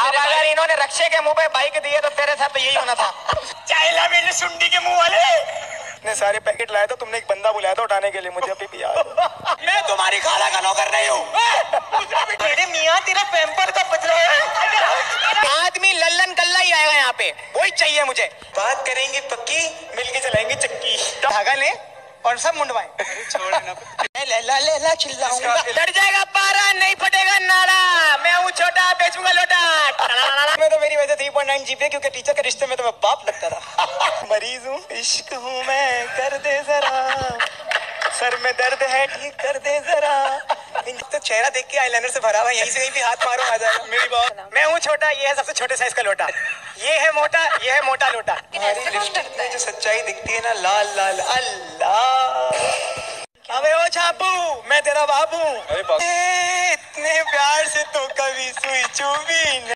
अब अगर इन्होंने रक्षे के मुंह पे बाइक दिए तो तेरे साथ तो यही होना था। चाइला मेरे सुंडी के मुंह वाले इतने सारे पैकेट लाए तो तुमने एक बंदा बुलाया था उठाने के लिए, मुझे अभी भी याद है। मैं तुम्हारी खाला का नौकर नहीं हूँ। तेरे मियाँ तेरा पैम्पर का पतला है। आदमी लल्लन कल्ला ही आएगा यहाँ पे, वही चाहिए मुझे। बात करेंगे पक्की, मिलके चलाएंगे चक्की। धागा ले और सब मुंडवाएं। छोड़ ना। ले चिल्लाऊंगा। डर जाएगा पारा, नहीं फटेगा नाड़ा। मैं हूँ छोटा, बेचूंगा लोटा। मैं तो मेरी वजह 3.9 जीपी क्योंकि टीचर के रिश्ते में तो मैं बाप लगता था। मरीज हूँ, इश्क हूँ मैं, कर दे जरा। सर में दर्द है, ठीक कर दे जरा। तो चेहरा देख के आईलाइनर से भरा हुआ, यहीं से कहीं भी हाथ मारो आ जाएगा। मेरी बात। मैं हूँ छोटा, ये है सबसे छोटे साइज का लोटा। ये है मोटा, ये है मोटा लोटा। हमारी लिपस्टिक में जो सच्चाई दिखती है ना, लाल लाल, अल्लाह। अबे ओ छापू, मैं तेरा बाप हूँ। इतने प्यार से तो कभी सुई चुभी नहीं।